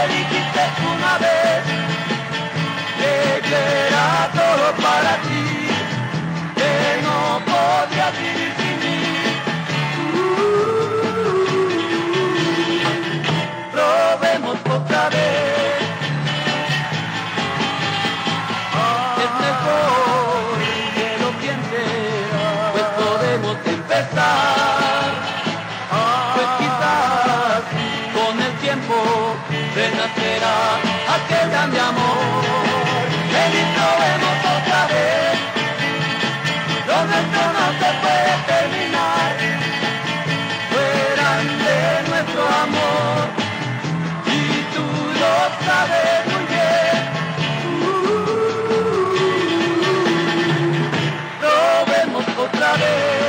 dijiste una vez que era todo para ti, que no podías vivir sin mí. Probemos otra vez. Es mejor que lo pienses, pues podemos empezar. Pues quizás con el tiempo renacerá aquel grande amor. Ven y probemos otra vez. Lo nuestro no se puede terminar. Fueran de nuestro amor y tú lo sabes muy bien. Probemos otra vez.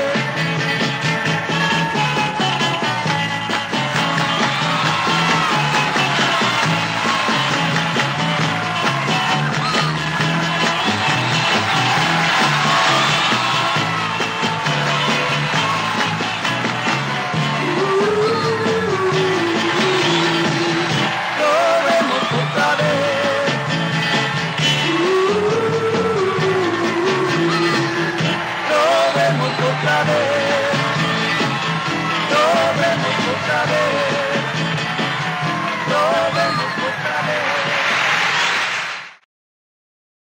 Otra vez, probemos otra vez, probemos.